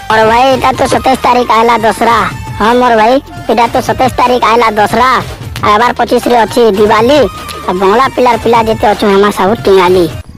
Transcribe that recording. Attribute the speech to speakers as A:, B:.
A: और भाई एटा तो 27 तारीख आयला दसरा। हाँ मोर भाई एटा तो 27 तारीख आयला दसरा। आबार 25 रे अच्छी दिवाली। बंगला पिलार पिला जेते अच्छे हमा सब टिंगाली।